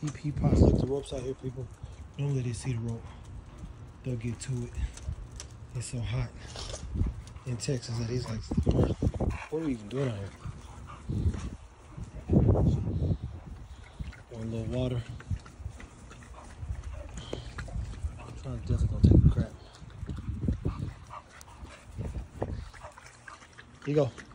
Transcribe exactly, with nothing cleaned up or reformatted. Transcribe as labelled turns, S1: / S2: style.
S1: P P pots. Look, the rope's out here, people. Normally they see the rope, they'll get to it. It's so hot in Texas that he's like, what are we even doing out here? Or a little water. I'm definitely gonna take a crap. Here you go.